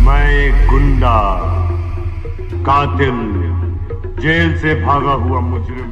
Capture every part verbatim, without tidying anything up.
मैं एक गुंडा, कातिल, जेल से भागा हुआ मुजरिम।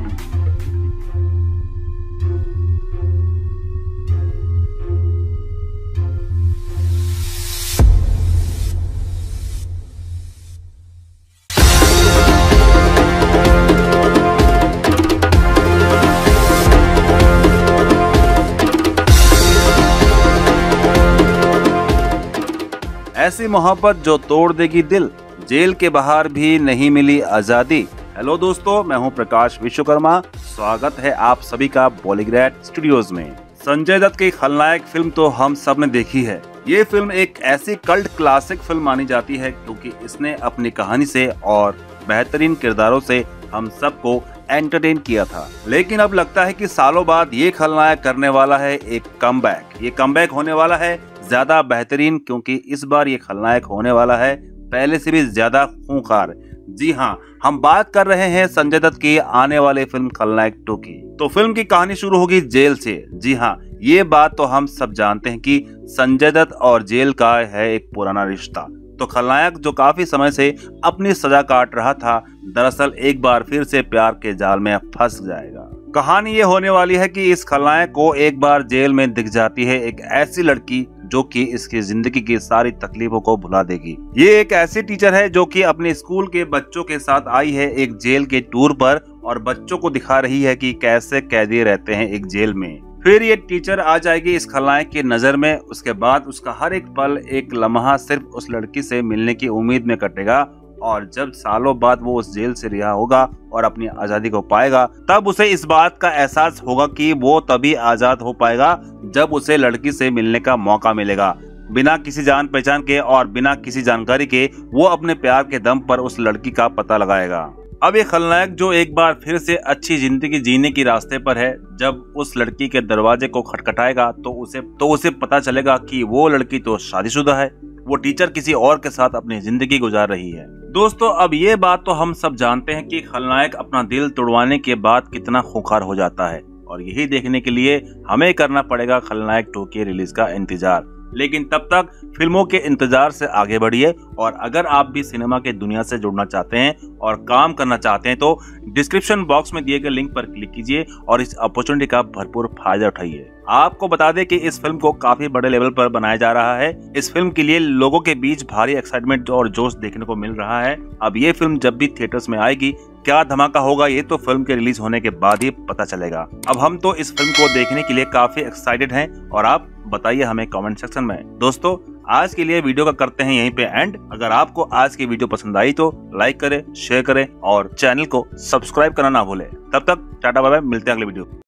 ऐसी मोहब्बत जो तोड़ देगी दिल, जेल के बाहर भी नहीं मिली आजादी। हेलो दोस्तों, मैं हूं प्रकाश विश्वकर्मा। स्वागत है आप सभी का बॉलीग्रेड स्टूडियोज में। संजय दत्त की खलनायक फिल्म तो हम सब ने देखी है। ये फिल्म एक ऐसी कल्ट क्लासिक फिल्म मानी जाती है क्योंकि इसने अपनी कहानी से और बेहतरीन किरदारों से हम सबको एंटरटेन किया था। लेकिन अब लगता है कि सालों बाद ये खलनायक करने वाला है एक कमबैक। ये कमबैक होने वाला है ज्यादा बेहतरीन, क्योंकि इस बार ये खलनायक होने वाला है पहले से भी ज्यादा खूंखार। जी हाँ, हम बात कर रहे हैं संजय दत्त की आने वाले फिल्म खलनायक टू की। तो फिल्म की कहानी शुरू होगी जेल से। जी हाँ, ये बात तो हम सब जानते हैं कि संजय दत्त और जेल का है एक पुराना रिश्ता। तो खलनायक जो काफी समय से अपनी सजा काट रहा था, दरअसल एक बार फिर से प्यार के जाल में फंस जाएगा। कहानी ये होने वाली है कि इस खलनायक को एक बार जेल में दिख जाती है एक ऐसी लड़की जो कि इसकी जिंदगी की सारी तकलीफों को भुला देगी। ये एक ऐसी टीचर है जो कि अपने स्कूल के बच्चों के साथ आई है एक जेल के टूर पर और बच्चों को दिखा रही है कि कैसे कैदी रहते हैं एक जेल में। फिर ये टीचर आ जाएगी इस खलनायक की नजर में। उसके बाद उसका हर एक पल, एक लम्हा सिर्फ उस लड़की से मिलने की उम्मीद में कटेगा। और जब सालों बाद वो उस जेल से रिहा होगा और अपनी आजादी को पाएगा, तब उसे इस बात का एहसास होगा कि वो तभी आजाद हो पाएगा जब उसे लड़की से मिलने का मौका मिलेगा। बिना किसी जान पहचान के और बिना किसी जानकारी के वो अपने प्यार के दम पर उस लड़की का पता लगाएगा। अब ये खलनायक जो एक बार फिर से अच्छी जिंदगी जीने की रास्ते पर है, जब उस लड़की के दरवाजे को खटखटाएगा तो उसे तो उसे पता चलेगा कि वो लड़की तो शादीशुदा है, वो टीचर किसी और के साथ अपनी जिंदगी गुजार रही है। दोस्तों, अब ये बात तो हम सब जानते हैं कि खलनायक अपना दिल तोड़वाने के बाद कितना खूंखार हो जाता है, और यही देखने के लिए हमें करना पड़ेगा खलनायक टू के रिलीज का इंतजार। लेकिन तब तक फिल्मों के इंतजार से आगे बढ़िए, और अगर आप भी सिनेमा के दुनिया से जुड़ना चाहते हैं और काम करना चाहते हैं तो डिस्क्रिप्शन बॉक्स में दिए गए लिंक पर क्लिक कीजिए और इस अपॉर्चुनिटी का भरपूर फायदा उठाइए। आपको बता दें कि इस फिल्म को काफी बड़े लेवल पर बनाया जा रहा है। इस फिल्म के लिए लोगों के बीच भारी एक्साइटमेंट और जोश देखने को मिल रहा है। अब ये फिल्म जब भी थिएटर्स में आएगी, क्या धमाका होगा ये तो फिल्म के रिलीज होने के बाद ही पता चलेगा। अब हम तो इस फिल्म को देखने के लिए काफी एक्साइटेड हैं, और आप बताइए हमें कमेंट सेक्शन में। दोस्तों, आज के लिए वीडियो का करते हैं यहीं पे एंड। अगर आपको आज की वीडियो पसंद आई तो लाइक करें, शेयर करें और चैनल को सब्सक्राइब करना ना भूलें। तब तक टाटा बाय बाय, मिलते हैं अगले वीडियो।